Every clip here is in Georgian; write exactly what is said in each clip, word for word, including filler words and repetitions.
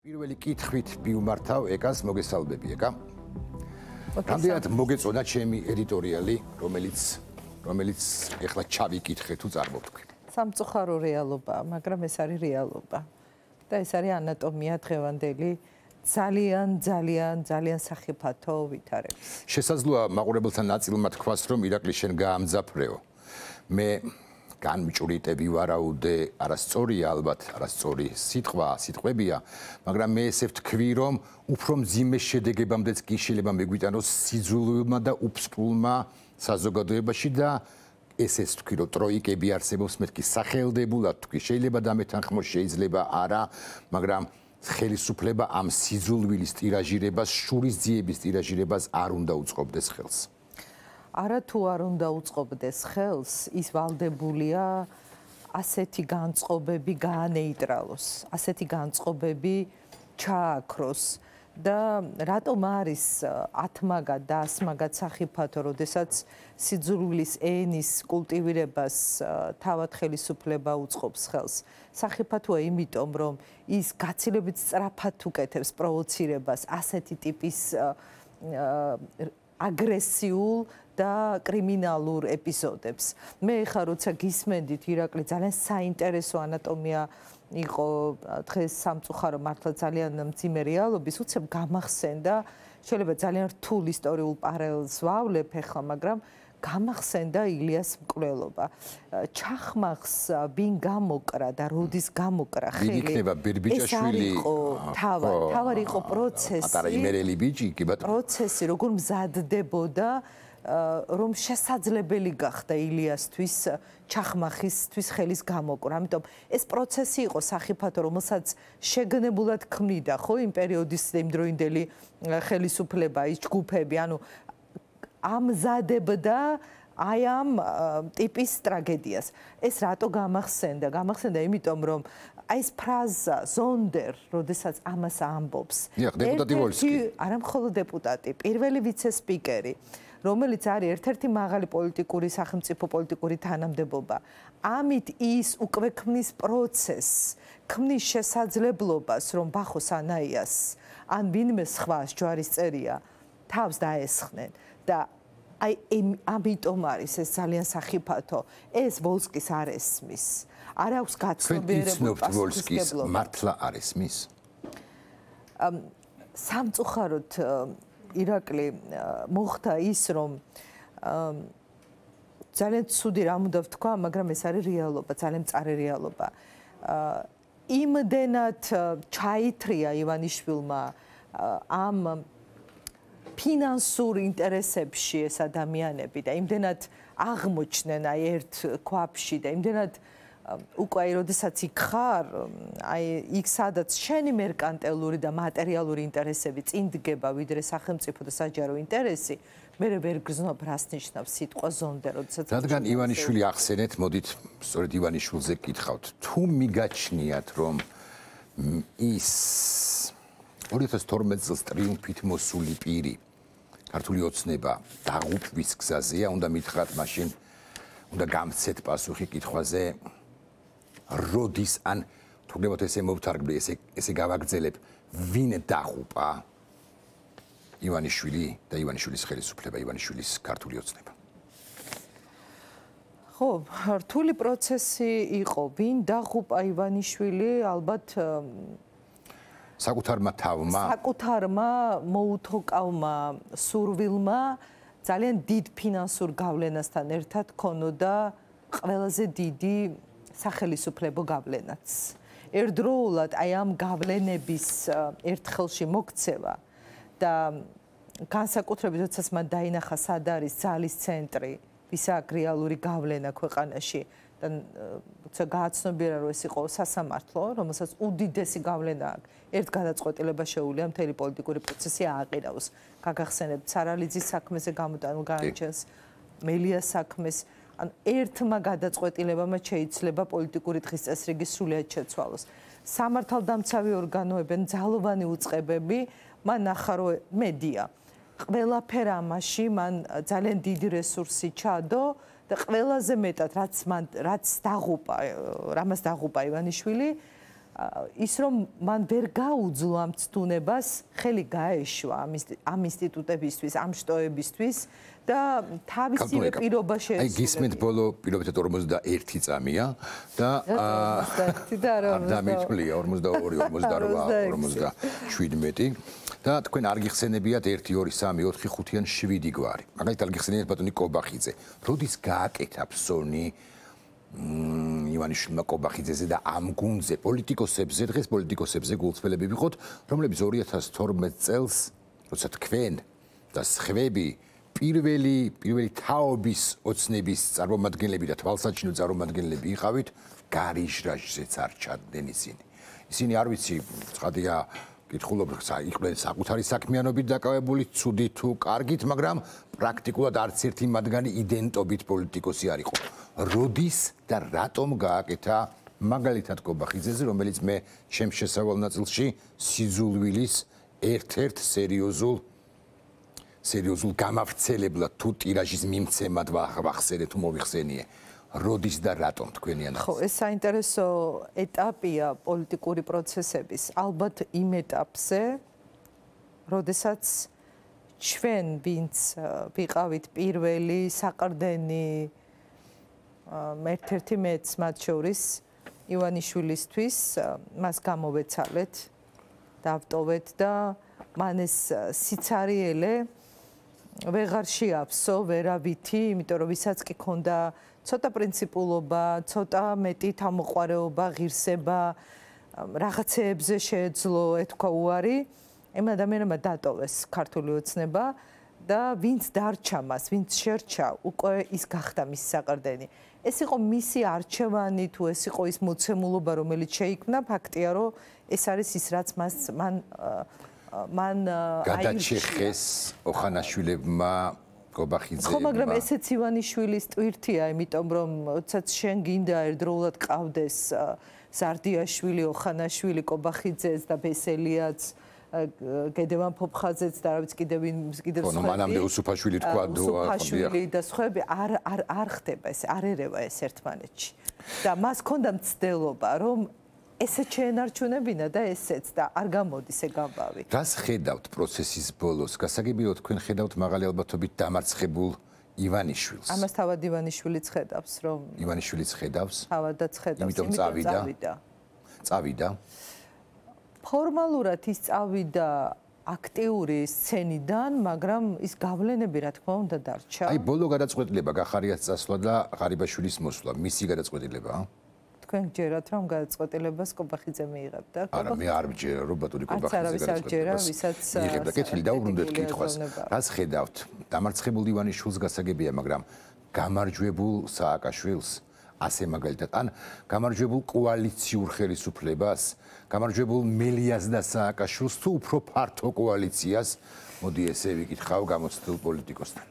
პირველი კითხვით მივმართავ ეკას მოგესალმები ეკა. რამდენად მოგეწონა ჩემი ედიტორიალი, რომელიც რომელიც ეხლა ჩავიკითხე თუ წარმოვთქვი. სამწუხარო რეალობა, მაგრამ ეს არის რეალობა. და ეს არის ანატომია დღევანდელი ძალიან ძალიან ძალიან სახიფათო ვითარებს. შესაძლოა მაყურებელთა ნაწილმა თქვას, რომ ირაკლი შენ გაამძაფრეო. მე განმჭვრიტები ვარაუდე, არასწორია ალბათ, არასწორი სიტყვა, სიტყვებია, მაგრამ მე ესე ვთქვი, რომ უფრო მძიმე შედეგებამდეც კი შეიძლება მეგვიტანოს სიძულვილმა და უფსპულმა საზოგადოებაში და ესეც ვთქვი, რომ ტროიკები არსებობს, მეთქი სახელდებულად ვთქვი, შეიძლება დამეთანხმოს, შეიძლება არა, მაგრამ ხელისუფლება ამ სიძულვილის ტირაჟირებას, შურისძიების ტირაჟირებას არ უნდა უწყობდეს ხელს. არა თუ არ უნდა უწყობდეს ხელს, ის ვალდებულია ასეთი განწყობები გაანეიტრალოს, ასეთი განწყობები ჩააქროს და რატომ არის ათმაგად და ასმაგად სახიფათო, როდესაც სიძულვილის ენის კულტივირებას თავად ხელისუფლება უწყობს ხელს. სახიფათოა იმიტომ, რომ ის გაცილებით სწრაფად უკეთებს პროვოცირებას ასეთი ტიპის აგრესიულ და კრიმინალურ ეპიზოდებს. მე ხა როცა გისმენდით ირაკლი ძალიან საინტერესო ანატომია იყო დღეს სამწუხარო მართლა ძალიან მძიმე რეალობის, უცებ გამახსენდა, შეიძლება ძალიან რთულ ისტორიულ პარალელს ვავლებ ახლა, მაგრამ გამახსენდა ილიას მკვლელობა. ჩახმახს ვინ გამოკრა და როდის გამოკრა ხელი? იქნება ბირბიჭაშვილი. თავად, თავად იყო პროცესი. ატარა იმერელი ბიჭი, კი ბატონო. პროცესი როგორ მზადდებოდა, რომ შესაძლებელი გახდა ილიასთვის ჩახმახისთვის ხელის გამოკრა. ამიტომ ეს პროცესი იყო სახიფათო, რომელსაც შეგნებულად ქმნიდა, ხო, იმ პერიოდის იმდროინდელი ხელისუფლება, ის ჯგუფები, ანუ ამზადებდა აი ამ ტიპის ტრაგედიას. ეს რატო გამახსენდა? გამახსენდა იმიტომ, რომ აი ეს ფრაზა ზონდერ, როდესაც ამას ამბობს. დეპუტატი ვოლსკი. არა მხოლოდ დეპუტატი, პირველი ვიცე-სპიკერი, რომელიც არის ერთ-ერთი მაღალი პოლიტიკური სახელმწიფო პოლიტიკური თანამდებობა. ამით ის უკვე ქმნის პროცესს, ქმნის შესაძლებლობას, რომ ბახო სანაიას ან ვინმე სხვას ჯვარისწერია თავს დაესხნენ და აი ამიტომ არის ეს ძალიან სახიფათო. ეს ვოლსკის არ ესმის. არ აქვს გაცნობიერებული პასუხისმგებლობა. მართლა არ ესმის? სამწუხაროდ ირაკლი მოხდა ის, რომ ძალიან ცუდი რამ უნდა ვთქვა, მაგრამ ეს არის რეალობა, ძალიან მწარე რეალობა. იმდენად ჩაითრია ივანიშვილმა ამ ფინანსურ ინტერესებში ეს ადამიანები და იმდენად აღმოჩნდნენ აი ერთ ქვაბში და იმდენად უკვე აი როდესაც იქ ხარ, აი იქ სადაც შენი მერკანტილური და მატერიალური ინტერესები წინ დგება, ვიდრე სახელმწიფო და საჯარო ინტერესი, მე ვერ გრძნობ რას ნიშნავს სიტყვა ზონდე, როდესაც რადგან ივანიშვილი ახსენეთ, მოდით სწორედ ივანიშვილზე გკითხავთ, თუ მიგაჩნიათ, რომ ის ორი ათას თორმეტ წელს ტრიუმფით მოსული პირი ქართული ოცნება დაღუპვის გზაზეა, უნდა მითხრათ მაშინ, უნდა გამცეთ პასუხი კითხვაზე, როდის ან თუნდაც ესე მოვთარგმნე, ესე ესე გავაგრძელებ, ვინ დაღუპა ივანიშვილი და ივანიშვილის ხელისუფლება, ივანიშვილის ქართული ოცნება. ხო, რთული პროცესი იყო, ვინ დაღუპა ივანიშვილი, ალბათ საკუთარმა თავმა, საკუთარმა მოუთოკავმა სურვილმა ძალიან დიდ ფინანსურ გავლენასთან ერთად ქონოდა ყველაზე დიდი სახელისუფლებო გავლენაც. ერთდროულად აი ამ გავლენების ერთხელში მოქცევა და განსაკუთრებით როდესაც მან დაინახა სად არის ძალის ცენტრი, ვის აქვს რეალური გავლენა ქვეყანაში და როცა გააცნობიერა, რომ ეს იყო სასამართლო, რომელსაც უდიდესი გავლენა აქვს, ერთ გადაწყვეტილება შეუძლია მთელი პოლიტიკური პროცესი ააყირავს. გაგახსენებთ სარალიძის საქმეზე გამოტანილ განაჩენს, მელიას საქმეს, ან ერთმა გადაწყვეტილებამ შეიძლება პოლიტიკური დღის წესრიგი სრულად შეცვალოს. სამართალდამცავი ორგანოები, ძალოვანი უწყებები, მან ნახა, რომ მედია ყველაფერ ამაში მან ძალიან დიდი რესურსი ჩადო და ყველაზე მეტად რაც მან რაც დაღუპა, რამას დაღუპა ივანიშვილი, ის რომ მან ვერ გაუძლო ამ ცდუნებას, ხელი გაეშვა ამ ინსტიტუტებისთვის, ამ შტოებისთვის და თავისივე პირობა შეეცვალა. აი გისმენთ ბოლო პირობითად ორმოცდაერთი წამია და დამითვლია ორმოცდაორი, ორმოცდაორვა, ორმოცდაშვიდმეტი და თქვენ არ გიხსენებიათ ერთი, ორი, სამი, ოთხი, ხუთი ან შვიდი გვარი. მაგალითად გიხსენიათ ბატონი კობახიძე. როდის გააკეთა ფსონი ივანიშვილმა კობახიძეზე და ამ გუნდზე პოლიტიკოსებზე, დღეს პოლიტიკოსებზე გულწრფელები ვიყოთ, რომლებიც ორი ათას თორმეტ წელს, როცა თქვენ და სხვები პირველი პირველი თაობის ოცნების წარმომადგენლები და თვალსაჩინო წარმომადგენლები იყავით, გარიჟრაჟზეც არ ჩადდნენ ისინი. ისინი არ ვიცი, ცხადია, კითხულობ, იყვნენ საკუთარი საქმიანობით დაკავებული, ცუდი თუ კარგით, მაგრამ პრაქტიკულად არც ერთი მათგანი იდენტობით პოლიტიკოსი არ იყო. როდის და რატომ გააკეთა მაგალითად კობახიძეზე, რომელიც მე ჩემს შესავალ ნაწილში სიძულვილის ერთ-ერთ სერიოზულ სერიოზულ გამავრცელებლად თუ ტირაჟის მიმცემად ვახსენე თუ მოვიხსენიე. როდის და რატომ თქვენი ანალიზი? ხო, ეს საინტერესო ეტაპია პოლიტიკური პროცესების. ალბათ იმ ეტაპზე, როდესაც ჩვენ, ვინც ვიყავით პირველი საყრდენი ერთ-ერთი მეც მათ შორის ივანიშვილისთვის, მას გამოვეცალეთ, დავტოვეთ და მან ეს სიცარიელე ვეღარ შეაფსო ვერავითი, იმიტომ რომ ვისაც კი ქონდა ცოტა პრინციპულობა, ცოტა მეტი თავმოყვარეობა, ღირსება, რაღაცეებზე შეეძლო ეთქვა უარი, ამ ადამიანმა დატოვეს ქართული ოცნება და ვინც დარჩა მას, ვინც შერჩა, უკვე ის გახდა მის საყრდენი. ეს იყო მისი არჩევანი თუ ეს იყო ის მოცემულობა, რომელიც შეიქმნა, ფაქტია, რომ ეს არის ის, რაც მას მან მან გადაჭეხეს ოხანაშვილებმა კობახიძე. ხო, მაგრამ ესეც ივანიშვილის ტვირთია, იმიტომ რომ როდესაც შენ გინდა ერთდროულად ყავდეს ზარდიაშვილი, ოხანაშვილი, კობახიძეც და ბესელიაც, გედევან ფოფხაძეც და რა ვიცი კიდევ კიდევ სხვა. ხო, მანამდე უსუფაშვილი თქვა დო უსუფაშვილი და სხვები არ არ არ ხდება ეს, არ ერევა ეს ერთმანეთში. და მას ჰქონდა მცდელობა, რომ ესეც შეენარჩუნებინა და ესეც და არ გამოდის ეგ ამბავი. რას ხედავთ პროცესის ბოლოს? გასაგებია თქვენ ხედავთ მაღალი ალბათობით დამარცხებულ ივანიშვილს. ამას თავად ივანიშვილიც ხედავს, რომ ივანიშვილიც ხედავს. თავადაც ხედავს, იმიტომ წავიდა. წავიდა. ფორმალურად ის წავიდა აქტიური სცენიდან, მაგრამ ის გავლენები რა თქმა უნდა დარჩა. აი ბოლო გადაწყვეტილება გახარიას წასვლა და ღარიბაშვილის მოსვლა, მისი გადაწყვეტილებაა? თქვენ გჯერათ რომ გადაწყვეტილებას კობახიძე მიიღებდა? არა, მე არ ვჯერა რომ ბატონი კობახიძე გადაწყვეტილებას მიიღებდა. კეთილი დაუბრუნდეთ კითხვას. რას ხედავთ? დამარცხებულ ივანიშვილს გასაგებია, მაგრამ გამარჯვებულ სააკაშვილს ასე მაგალითად ან გამარჯვებულ კოალიციურ ხელისუფლებას, გამარჯვებულ მელიას და სააკაშვილს თუ უფრო ფართო კოალიციას, მოდი ესე ვიკითხავ გამოცდილ პოლიტიკოსთან.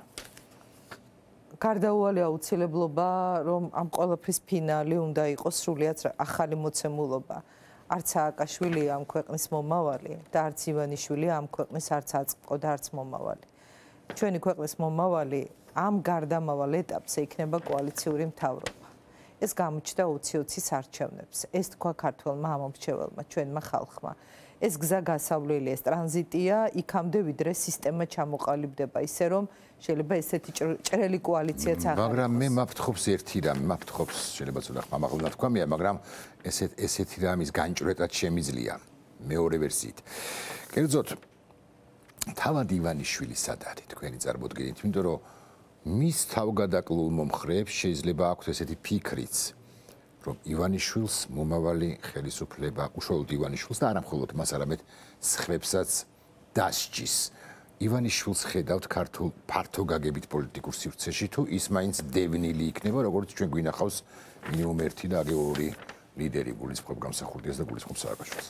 გარდაუვალი აუცილებლობა, რომ ამ ყველაფრის ფინალი უნდა იყოს სრულიად ახალი მოცემულობა. არც სააკაშვილი ამ ქვეყნის მომავალი და არც ივანიშვილი ამ ქვეყნის არც აწყყო და არც მომავალი. ჩვენი ქვეყნის მომავალი ამ გარდამავალ ეტაპზე იქნება კოალიციური მთავრობა. ეს გამოჩნდა ოცი-ოცის არჩევნებს. ეს თქვა ქართველმა ამომრჩეველმა, ჩვენმა ხალხმა. ეს გზა გასავლელი, ეს ტრანზიტია იქამდე, ვიდრე სისტემა ჩამოყალიბდება, ისე რომ შეიძლება ესეთი ჭრელი კოალიციაც აღარ იყოს. მაგრამ მე მაფრთხობს ერთი რამე, მაფრთხობს შეიძლება ცოტა ხმამაღლა თქვამია, მაგრამ ესეთ ესეთი რამის განჭვრეტად შემიძლია მეორე ვერსიით. კერძოდ თავად ივანიშვილი სად არის თქვენი წარმოდგენით, იმიტომ რომ მის თავგადაკლულ მომხრეებს შეიძლება აქვთ ესეთი ფიქრიც, რომ ივანიშვილს მომავალი ხელისუფლება, უშუალოდ ივანიშვილს და არა მხოლოდ მას, არამედ სხვებსაც დასჯის. ივანიშვილს ხედავთ ქართულ ფართო გაგებით პოლიტიკურ სივრცეში თუ ის მაინც დევნილი იქნება, როგორც ჩვენ გვინახავს მინიმუმ ერთი და აგე ორი ლიდერი გულისხმობ გამსახურდიას და გულისხმობ სააკაშვილს.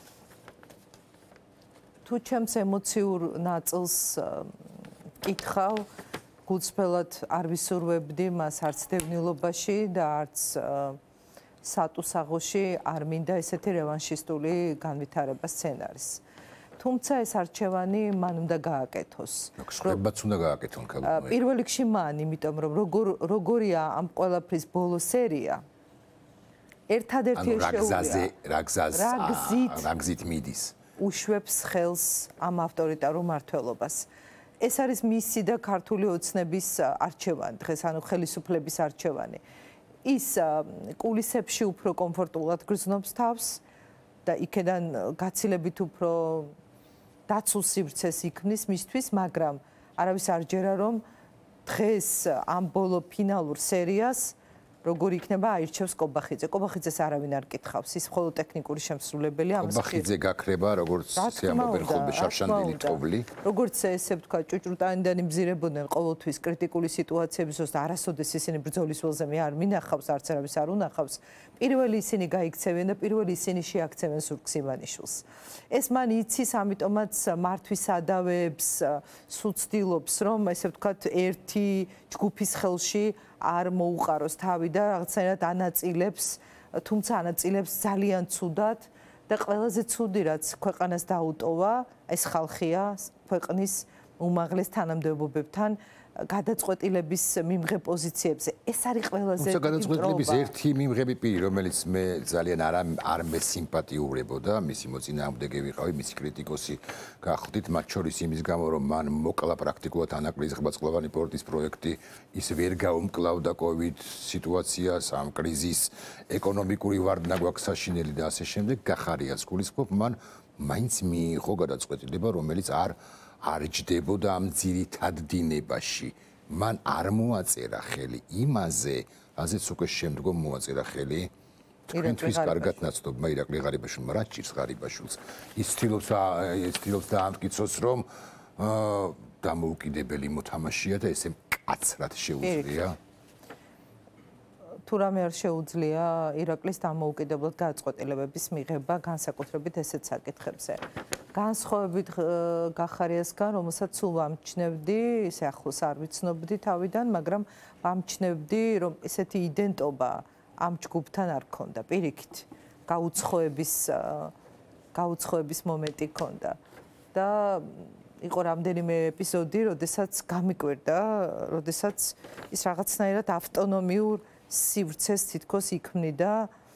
თუ ჩემს ემოციურ ნაწილს კითხავ, გულწრფელად არ ვისურვებდი მას არც დევნილობაში და არც სატუსაღოში არ მინდა ესეთი რევანშისტული განვითარება სცენარის. თუმცა ეს არჩევანი მან უნდა გააკეთოს. სხვებაც უნდა გააკეთონ ქალბატონო. პირველ რიგში მან, იმიტომ რომ როგორ როგორია ამ ყველაფრის ბოლო სერია, ერთადერთი შეუძლია რაგზაზე რაგზით რაგზით მიდის უშვებს ხელს ამ ავტორიტარულ მმართველობას. ეს არის მისი და ქართული ოცნების არჩევანი, დღეს ანუ ხელისუფლების არჩევანი. ის კულისებში უფრო კომფორტულად გრძნობს თავს და იქედან გაცილებით უფრო დაცულ სივრცეს იქმნის მისთვის, მაგრამ არავის არ ჯერა რომ დღეს ამ ბოლო ფინალურ სერიას როგორ იქნება აირჩევს კობახიძე. კობახიძეს არავინ არ კითხავს, ის მხოლოდ ტექნიკური შემსრულებელია. კობახიძე გაქრება როგორც სიამოვნებელ ხოლმე შარშანდილი ტყობლი. როგორც ესე ვთქვა, ჭუჭრუტანიდან იმზირებოდნენ ყოველთვის კრიტიკული სიტუაციების ოს და არასოდეს ისინი ბრძოლის ველზე მე არ მინახავს, არც არავის არ უნახავს. პირველი ისინი გაიქცევენ და პირველი ისინი შეაქცევენ სურგს ივანიშვილს. ეს მან იცის, ამიტომაც მართვის ადავებს, სუცდილობს, რომ ესე ვთქვათ, ერთი ჯგუფის ხელში არ მოუყაროს თავი და რაღაცნაირად ანაწილებს, თუმცა ანაწილებს ძალიან ცუდად და ყველაზე ცუდი რაც ქვეყანას დაუტოვა, ეს ხალხია ქვეყნის უმაღლეს თანამდებობებთან გადაწყვეტილების მიმღებ პოზიციებზე. ეს არის ყველაზე თუმცა გადაწყვეტილების ერთი მიმღები პირი, რომელიც მე ძალიან არ არ მესიმპათიურებოდა, მისი მოწინააღმდეგე ვიყავი, მისი კრიტიკოსი გახდით, მათ შორის იმის გამო, რომ მან მოკლა პრაქტიკულად ანაკლის ღრმაწლოვანი პორტის პროექტი, ის ვერ გაუმკლავდა კოვიდ სიტუაციას, ამ კრიზისს, ეკონომიკური ვარდნა გვაქვს საშინელი და ასე შემდეგ, გახარიას გულისხმობ, მან მაინც მიიღო გადაწყვეტილება, რომელიც არ არ ჯდებოდა ამ ძირითად დინებაში. მან არ მოაწერა ხელი იმაზე, რაზეც უკვე შემდგომ მოაწერა ხელი თქვენთვის კარგად ნაცნობმა ირაკლი ღარიბაშვილმა. რა ჭირს ღარიბაშვილს? ის ცდილობს ცდილობს დაამტკიცოს, რომ დამოუკიდებელი მოთამაშეა და ესე მკაცრად შეუძლია. თუ რამე არ შეუძლია ირაკლის დამოუკიდებლად გადაწყვეტილებების მიღება, განსაკუთრებით ესეთ საკითხებზე. განსხვავებით გახარიასგან, რომელსაც სულ ვამჩნევდი, ისე ახლოს არ ვიცნობდი თავიდან, მაგრამ ვამჩნევდი, რომ ესეთი იდენტობა ამ ჯგუფთან არ ქონდა. პირიქით, გაუცხოების გაუცხოების მომენტი ქონდა. და იყო რამდენიმე ეპიზოდი, როდესაც გამიკვირდა, როდესაც ის რაღაცნაირად ავტონომიურ სივრცეს თითქოს იქმნიდა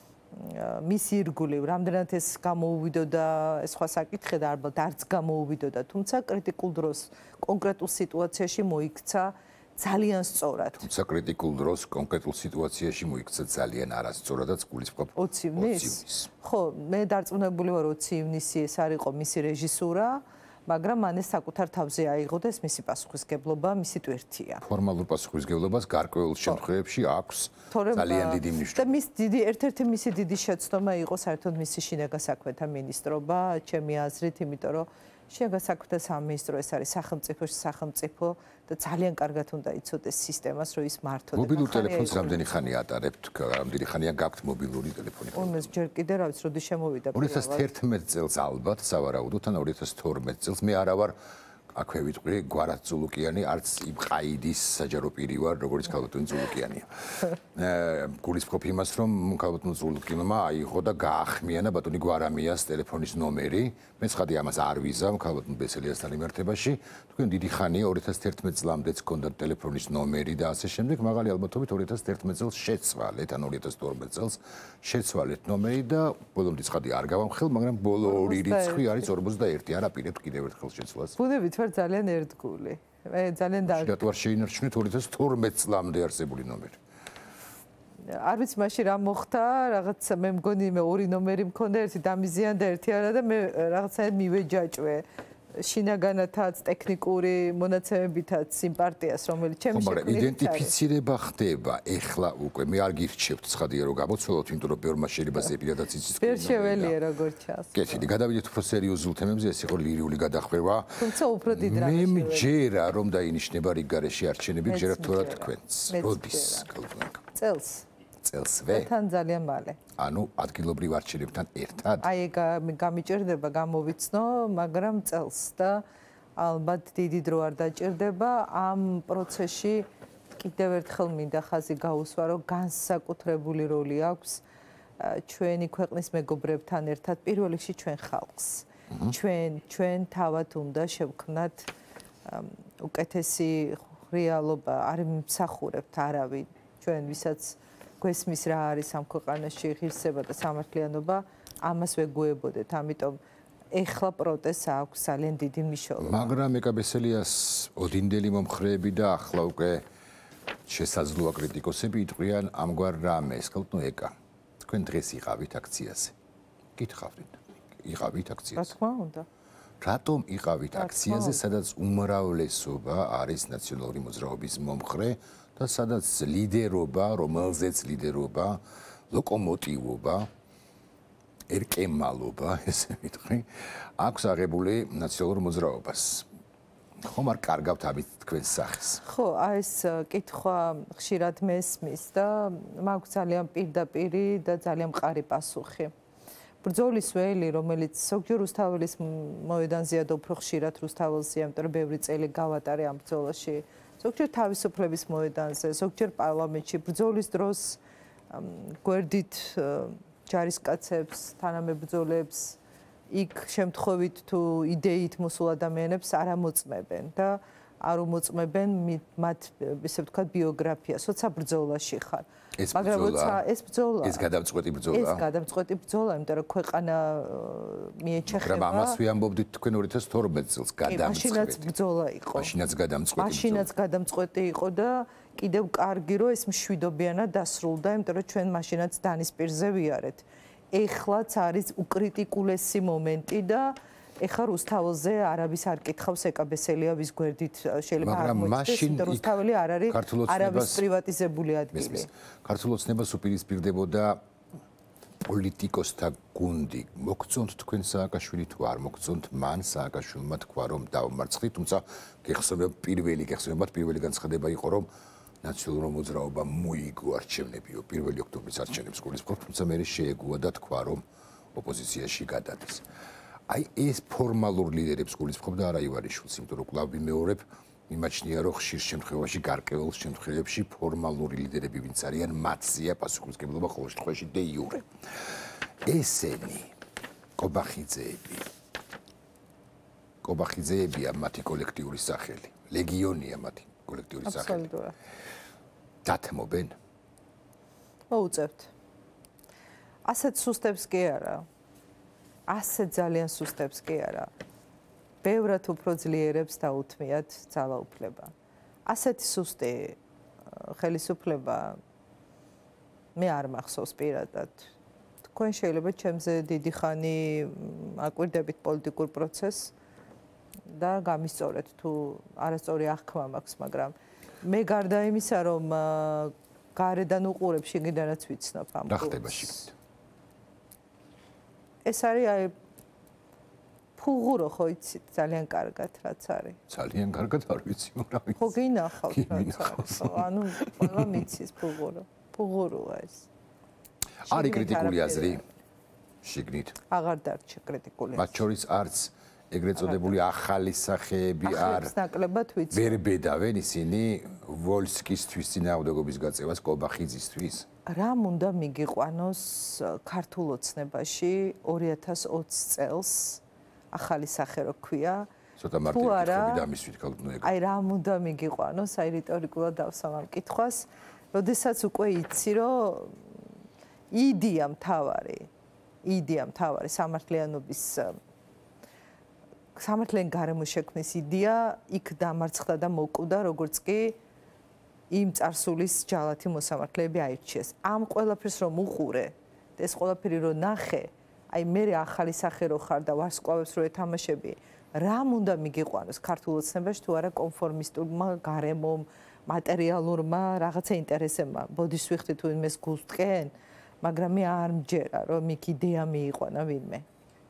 მის ირგვლივ. რამდენად ეს გამოუვიდოდა, ეს სხვა საკითხია და ალბათ არც გამოუვიდოდა, თუმცა კრიტიკულ დროს კონკრეტულ სიტუაციაში მოიქცა ძალიან სწორად. თუმცა კრიტიკულ დროს კონკრეტულ სიტუაციაში მოიქცა ძალიან არასწორადაც გულისხმობ ოცი ივნის. ხო, მე დარწმუნებული ვარ ოცი ივნისი ეს არ იყო მისი რეჟისურა, მაგრამ მან ეს საკუთარ თავზე აიღო და ეს მისი პასუხისგებლობა, მისი ტვირთია. ფორმალურ პასუხისგებლობას გარკვეულ შემთხვევებში აქვს ძალიან დიდი მნიშვნელობა. და მის დიდი ერთ-ერთი მისი დიდი შეცდომა იყო საერთოდ მისი შინაგან საქმეთა მინისტრობა, ჩემი აზრით, იმიტომ რომ შინაგან საქმეთა სამინისტრო ეს არის სახელმწიფოში სახელმწიფო და ძალიან კარგად უნდა იცოდეს სისტემას, რომ ის მართო და მობილურ ტელეფონს რამდენი ხანი ატარებთ? რამდენი ხანია გაქვთ მობილური ტელეფონი? უმეს ჯერ კიდე რა ვიცი, როდის შემოვიდა. ორი ათას თერთმეტ წელს ალბათ, სავარაუდოდ, ან ორი ათას თორმეტ წელს მე არა ვარ აქვე ვიტყვი გვარად ზულუკიანი, არც იმ ყაიდის საჯარო პირი ვარ, როგორც ქალბატონი ზულუკიანია. გულისხმობ იმას, რომ ქალბატონ ზულუკიანმა აიღო და გაახმიანა ბატონი გვარამიას ტელეფონის ნომერი. მე ცხადი ამას არ ვიზამ ქალბატონ ბესელიასთან იმართებაში. თქვენ დიდი ხანია ორი ათას თერთმეტ წლამდეც ჰქონდათ ტელეფონის ნომერი და ასე შემდეგ, მაღალი ალბათობით ორი ათას თერთმეტ წელს შეცვალეთ, ან ორი ათას თორმეტ წელს შეცვალეთ ნომერი და ბოლომდე ცხადი არ გავამხელ, მაგრამ ბოლო ორი რიცხვი არის ორმოცდაერთი. არ აპირებთ კიდევ ერთხელ შეცვლას. ბუნებით ვარ ძალიან ერთგული. მე ძალიან და რატო არ შეინარჩუნეთ ორი ათას თორმეტ წლამდე არსებული ნომერი? არ ვიცი მაშინ რა მოხდა, რაღაც მე მგონი მე ორი ნომერი მქონდა, ერთი დამიზიან და ერთი არა და მე რაღაცა მივეჯაჭვე შინაგანათაც, ტექნიკური მონაცემებითაც იმ პარტიას, რომელიც ჩემი შექმნით. მაგრამ იდენტიფიცირება ხდება ეხლა უკვე. მე არ გირჩევთ ცხადია რომ გამოცვალოთ, იმიტომ რომ ბევრმა შეიძლება ზეპირადაც იცის. ვერ შეველია როგორც ჩანს. კეთილი, გადავიდეთ უფრო სერიოზულ თემებზე, ეს იყო ლირიული გადახვევა. თუმცა უფრო დიდ რამე მე მჯერა რომ დაინიშნება რიგგარეში არჩევნები, ჯერა თორა თქვენს. როდის? წელს. წელსვე? თან ძალიან მალე. ანუ ადგილობრივ არჩევნებთან ერთად? აი გამიჭირდება გამოვიცნო, მაგრამ წელს და ალბათ დიდი დრო არ დაჭირდება. ამ პროცესში კიდევ ერთხელ მინდა ხაზი გაუსვა, რომ განსაკუთრებული როლი აქვს ჩვენი ქვეყნის მეგობრებთან ერთად, პირველ რიგში ჩვენ ხალხს. ჩვენ ჩვენ თავად უნდა შევქმნათ უკეთესი რეალობა, არ მიმსახურებთ არავინ. ჩვენ ვისაც გვესმის რა არის ამ ქვეყანაში ღირსება და სამართლიანობა, ამას ვეგუებოდეთ. ამიტომ ეხლა პროტესტს აქვს ძალიან დიდი მნიშვნელობა. მაგრამ ეკა ბესელიას ოდინდელი მომხრეები და ახლა უკვე შესაძლოა კრიტიკოსები იტყვიან ამგვარ რამეს. ხალხო ეკა, თქვენ დღეს იყავით აქციაზე. გითხავთ, იყავით აქციაზე. რა თქმა უნდა. რატომ იყავით აქციაზე, სადაც უმრავლესობა არის ნაციონალური მოძრაობის მომხრე და სადაც ლიდერობა, რომელზეც ლიდერობა, ლოკომოტივობა, ერკემალობა, ესე ვიტყვი, აქვს აღებული ნაციონალურ მოძრაობას. ხომ არ კარგავთ ამით თქვენს სახეს? ხო, აი ეს კითხვა ხშირად მესმის და მაქვს ძალიან პირდაპირი და ძალიან მყარი პასუხი. ბრძოლის ველი, რომელიც ზოგჯერ რუსთაველის მოედანზეა და უფრო ხშირად რუსთაველზეა, იმიტომ რომ ბევრი წელი გავატარე ამ ბრძოლაში. ზოგჯერ თავისუფლების მოედანზე, ზოგჯერ პარლამენტში ბრძოლის დროს გვერდით ჯარისკაცებს, თანამებრძოლებს, იქ შემთხვევით თუ იდეით მოსულ ადამიანებს არ ამოწმებენ და არ უმოწმებენ მათ, ესე ვთქვათ, ბიოგრაფიას, როცა ბრძოლაში ხარ. მაგრამ როცა ეს ბრძოლა, ეს გადამწყვეტი ბრძოლა. ეს გადამწყვეტი ბრძოლა, იმიტომ რომ ქვეყანა მიეჩეხება. მაგრამ ამას ვიამბობდით თქვენ ორი ათას თორმეტ წელს გადამწყვეტი. მაშინაც ბრძოლა იყო. მაშინაც გადამწყვეტი. მაშინაც გადამწყვეტი იყო და კიდევ კარგი რომ ეს მშვიდობიანად დასრულდა, იმიტომ რომ ჩვენ მაშინაც დანის პირზე ვიარეთ. ეხლაც არის უკრიტიკულესი მომენტი და ეხლა რუსთაველზე არავის არ კითხავს ეკა ბესელიავის გვერდით შეიძლება არ მოიწდეს, იმიტომ რომ რუსთაველი არ არის არავის პრივატიზებული ადგილი. ქართულ ოცნებას უპირისპირდებოდა პოლიტიკოსთა გუნდი. მოგწონთ თქვენ სააკაშვილი თუ არ მოგწონთ, მან სააკაშვილმა თქვა რომ დავმარცხდით, თუმცა გეხსოვებათ პირველი გეხსოვებათ პირველი განცხადება იყო რომ ნაციონალურ მოძრაობა მოიგო არჩევნებიო პირველი ოქტომბრის არჩევნებს გულისხმობ, თუმცა მე შეეგუა და თქვა რომ ოპოზიციაში გადადის. აი ეს ფორმალურ ლიდერებს გულისხმობ და არა ივანიშვილს, იმიტომ რომ კვლავ ვიმეორებ, იმაჩნია რომ ხშირ შემთხვევაში გარკვეულ შემთხვევებში ფორმალური ლიდერები ვინც არიან, მათზეა პასუხისმგებლობა ყოველ შემთხვევაში დე იურე. ესენი კობახიძეები კობახიძეებია მათი კოლექტიური სახელი, ლეგიონია მათი კოლექტიური სახელი. აბსოლუტურად. დათმობენ? მოუწევთ. ასეთ სუსტებს კი არა. ასეთ ძალიან სუსტებს კი არა. ბევრად უფრო ძლიერებს დაუთმიათ ძალაუფლება. ასეთი სუსტი ხელისუფლება მე არ მახსოვს პირადად. თქვენ შეიძლება ჩემზე დიდი ხანი აკვირდებით პოლიტიკურ პროცესს და გამისწორეთ თუ არასწორი აღქმა მაქვს, მაგრამ მე გარდა იმისა, რომ გარედან უყურებ, შიგნიდანაც ვიცნობ ამ რა ხდება შიგნით? ეს არის აი ფუღურო, ხო იცით, ძალიან კარგად რაც არის. ძალიან კარგად არ ვიცი, მაგრამ ხო გინახავთ რაც არის. ანუ ყველა მიცის ფუღურო. ფუღუროა ეს. არის კრიტიკული აზრი შიგნით? აღარ დარჩა კრიტიკული აზრი. მათ შორის არც ეგრეთ წოდებული ახალი სახეები არ ნაკლებად ვიცი. ვერ ბედავენ ისინი ვოლსკისთვის წინააღმდეგობის გაწევას კობახიძისთვის. რამ უნდა მიგიყვანოს ქართულ ოცნებაში ორი ათას ოცი წელს ახალი სახე რო ქვია? ცოტა მარტივი კითხვები დამისვით ქალბნო ეგ. აი რამ უნდა მიგიყვანოს, აი რიტორიკულად დავსვამ ამ კითხვას, როდესაც უკვე იცი რომ იდეა მთავარი, იდეა მთავარი სამართლიანობის სამართლიან გარემო შექმნის იდეა იქ დამარცხდა და მოკვდა, როგორც კი იმ წარსულის ჯალათი მოსამართლეები აირჩიეს. ამ ყველაფერს რომ უყურე, ეს ყველაფერი რომ ნახე, აი მე ახალი სახე რო ხარ და ვარსკვლავებს რო ეთამაშები, რამ უნდა მიგიყვანოს ქართულ ოცნებაში თუ არა კონფორმისტურმა გარემომ, მატერიალურმა რაღაცა ინტერესებმა. ბოდიშს ვიხდი თუ იმეს გულსტკენ, მაგრამ მე არ მჯერა რომ იქ იდეა მიიყვანა ვინმე.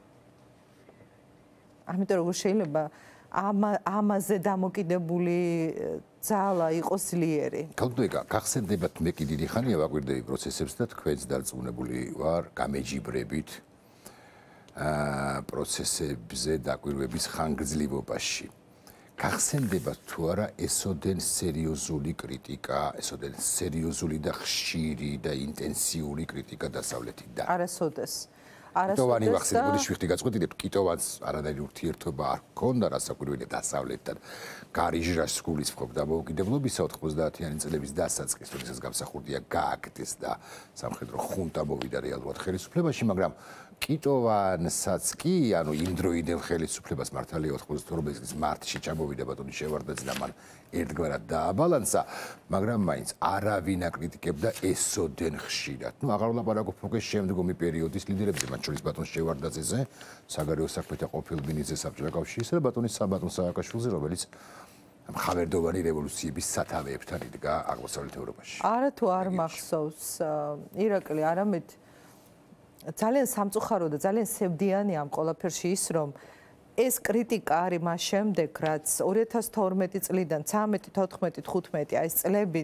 ამიტომ როგორ შეიძლება ამაზე დამოკიდებული ძალა იყოს ძლიერი. ქალბნო, გახსენდებათ მე კი დიდი ხანია ვაკვირდები პროცესებს და თქვენც დარწმუნებული ვარ გამეჯიბრებით აა პროცესებზე დაკვირვების ხანგრძლივობაში. გახსენდებათ თუ არა ესოდენ სერიოზული კრიტიკა, ესოდენ სერიოზული და ხშირი და ინტენსიური კრიტიკა დასავლეთიდან? არასოდეს. კიტოვანი ვახსენებოდი შვიხტი გაწყვეტილებ კიტოვანს არანაირი ურთიერთობა არ ჰქონდა რასაკვირველია დასავლეთთან გარიჟრას სკოლის მხოლოდ დამოუკიდებლობისა ოთხმოცდაათიანი წლების დასაწყის როდესაც გამსახურდია გააკეთეს და სამხედრო ხუნტა მოვიდა რეალურად ხელისუფლებაში მაგრამ კიტოვანსაც კი ანუ იმ დროიდან ხელისუფლებას მართალია ოთხმოცდაორმეტ წლის მარტში ჩამოვიდა ბატონი შევარდნაძე და მან ერთგვარად დააბალანსა მაგრამ მაინც არავინ აკრიტიკებდა ესოდენ ხშირად ნუ აღარ ვლაპარაკობ ფოკეს შემდგომი პერიოდის ლიდერებზე მათ შორის ბატონ შევარდნაძეზე საგარეო საქმეთა ყოფილ მინისტრზე საბჭოთა კავშირისა და ბატონის საბატონ სააკაშვილზე რომელიც ხავერდოვანი რევოლუციების სათავეებთან იდგა აღმოსავლეთ ევროპაში არა თუ არ მახსოვს ირაკლი არამედ ძალიან სამწუხარო და ძალიან სევდიანი ამ ყველაფერში ის რომ ეს კრიტიკა არის მას შემდეგ რაც ორი ათას თორმეტი წლიდან ცამეტი თოთხმეტი თხუთმეტი აი ეს წლები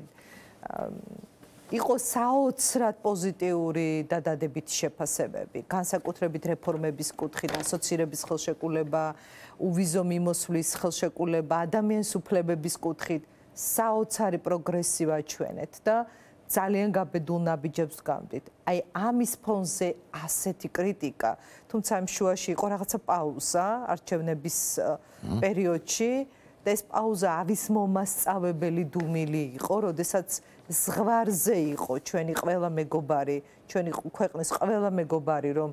იყო საოცრად პოზიტიური და დადებითი შეფასებები განსაკუთრებით რეფორმების კუთხით ასოცირების ხელშეკრულება უვიზო მიმოსვლის ხელშეკრულება ადამიანის უფლებების კუთხით საოცარი პროგრესი ვაჩვენეთ და ძალიან გაბედულ ნაბიჯებს ვდგამდით. აი ამის ფონზე ასეთი კრიტიკა, თუმცა ამ შუაში იყო რაღაცა პაუზა არჩევნების პერიოდში და ეს პაუზა ავის მომასწავებელი დუმილი იყო, როდესაც ზღვარზე იყო ჩვენი ყველა მეგობარი, ჩვენი ქვეყნის ყველა მეგობარი, რომ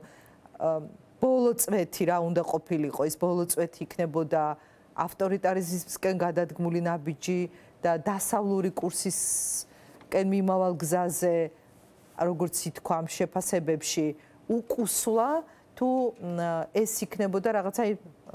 ბოლო წვეთი რა უნდა ყოფილიყო, ეს ბოლო წვეთი იქნებოდა ავტორიტარიზმისკენ გადადგმული ნაბიჯი და დასავლური კურსის კენ მიმავალ გზაზე როგორც ითქვა ამ შეფასებებში უკუსლა თუ ეს იქნებოდა რაღაცა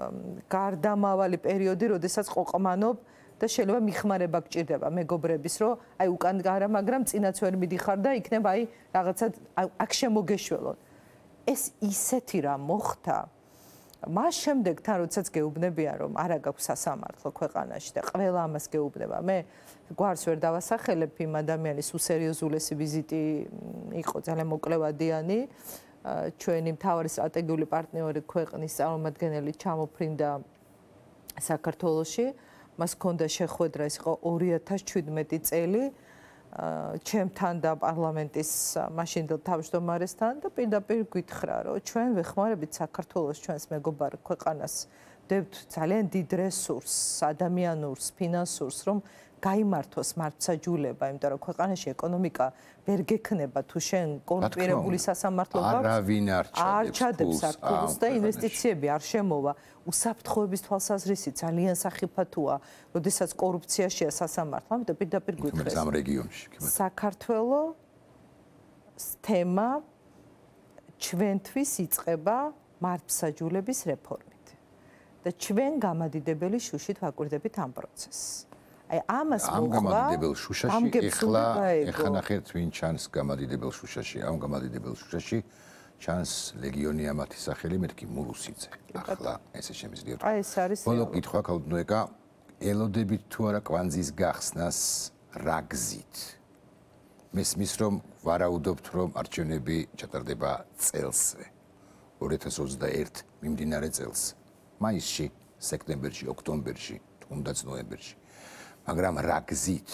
გარდამავალი პერიოდი, როდესაც ყოყმანობ და შეიძლება მიხმარება გჭირდება მეგობრების, რომ აი უკან არა, მაგრამ წინაც ვერ მიდიხარ და იქნება აი რაღაცა აქ შემოგეშველონ. ეს ისეთი რა მოხდა. მას შემდეგ თან როდესაც გეუბნებიან რომ არა გაქვს სასამართლო ქვეყანაში და ყველა ამას გეუბნება მე გვარს ვერ დავასახელებ იმ ადამიანის უსერიოზულესი ვიზიტი იყო ძალიან მოკლევადიანი ჩვენი მთავარი სტრატეგიული პარტნიორი ქვეყნის წარმომადგენელი ჩამოფრინდა საქართველოში მას ჰქონდა შეხვედრა ის იყო ორი ათას შვიდმეტი წელი ჩემთან და პარლამენტის მაშინდელ თავმჯდომარესთან და პირდაპირ გითხრა რომ ჩვენ ვეხმარებით საქართველოს ჩვენს მეგობარ ქვეყანას ვდებთ ძალიან დიდ რესურსს ადამიანურს ფინანსურს რომ გაიმართოს მართლმსაჯულება იმიტომ რომ ქვეყანაში ეკონომიკა ვერ გექნება თუ შენ კონკრეტული სასამართლო არავინ არ ჩადებს აქ ფულს და ინვესტიციები არ შემოვა უსაფრთხოების თვალსაზრისით ძალიან სახიფათოა როდესაც კორუფციაშია სასამართლო ამიტომ პირდაპირ გითხრეს ამ რეგიონში საქართველოს თემა ჩვენთვის იწყება მართლმსაჯულების რეფორმით და ჩვენ გამადიდებელი შუშით ვაკვირდებით ამ პროცესს აი ამას მოხდა ამ გამადიდებელ შუშაში ეხლა ეხლა ნახეთ ვინ ჩანს გამადიდებელ შუშაში ამ გამადიდებელ შუშაში ჩანს ლეგიონი ამათი სახელი მეთქი მურუსიძე ახლა ესე შემიძლია აი ეს არის ბოლო კითხვა ქალბატონო ელოდებით თუ არა კვანძის გახსნას რა გზით მესმის რომ ვარაუდობთ რომ არჩევნები ჩატარდება წელსვე ორი ათას ოცდაერთი მიმდინარე წელს მაისში სექტემბერში ოქტომბერში თუნდაც ნოემბერში მაგრამ რა გზით?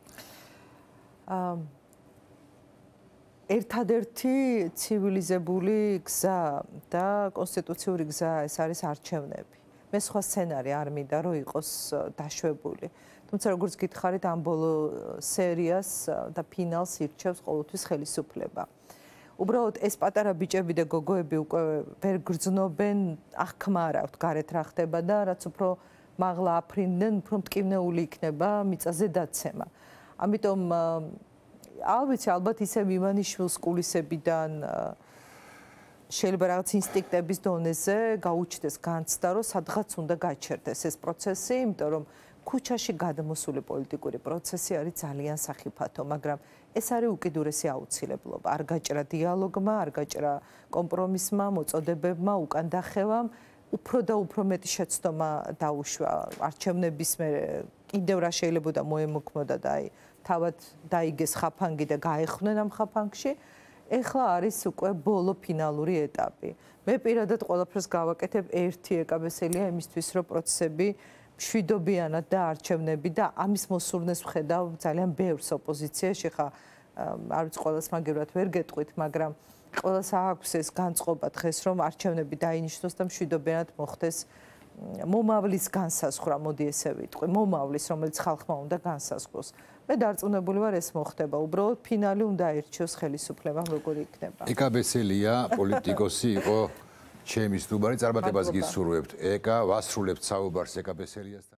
ერთადერთი ცივილიზებული გზა და კონსტიტუციური გზა ეს არის არჩევნები. მე სხვა სცენარი არ მინდა რომ იყოს დაშვებული. თუმცა როგორც გითხარით ამ ბოლო სერიას და ფინალს ირჩევს ყოველთვის ხელისუფლება. უბრალოდ ეს პატარა ბიჭები და გოგოები უკვე ვერ გრძნობენ აღქმა არ აქვთ გარეთ რა ხდება და რაც უფრო მაღლა აფრინდნენ, უფრო მტკივნეული იქნება მიწაზე დაცემა. ამიტომ ალბათ ალბათ ისე მივანიშვილს კულისებიდან შეიძლება რაღაც ინსტინქტების დონეზე გაუჩნდეს განცდა, რომ სადღაც უნდა გაჩერდეს ეს პროცესი, იმიტომ რომ ქუჩაში გადმოსული პოლიტიკური პროცესი არის ძალიან სახიფათო, მაგრამ ეს არის უკიდურესი აუცილებლობა. არ გაჭრა დიალოგმა, არ გაჭრა კომპრომისმა, მოწოდებებმა, უკან დახევამ. უფრო და უფრო მეტი შეცდომა დაუშვა არჩევნების მე კიდევ რა შეიძლება და მოემოქმოდა და აი თავად დაიგეს ხაფანგი და გაეხნენ ამ ხაფანგში ეხლა არის უკვე ბოლო ფინალური ეტაპი მე პირადად ყველაფერს გავაკეთებ ერთი ეკაბესელია იმისთვის რომ პროცესები მშვიდობიანად და არჩევნები და ამის მოსურნეს ვხედავ ძალიან ბევრს ოპოზიციაში ხა არ ვიცი ყველას მაგერად ვერ გეტყვით მაგრამ ყველას აქვს ეს განწყობა დღეს, რომ არჩევნები დაინიშნოს და მშვიდობიანად მოხდეს მომავლის განსაზღვრა, მოდი ესე ვიტყვი, მომავლის, რომელიც ხალხმა უნდა განსაზღვროს. მე დარწმუნებული ვარ, ეს მოხდება. უბრალოდ ფინალი უნდა აირჩიოს ხელისუფლებამ, როგორი იქნება. ეკა ბესელია პოლიტიკოსი იყო ჩემი სტუმარი, წარმატებას გისურვებთ. ეკა ვასრულებთ საუბარს ეკა ბესელიასთან.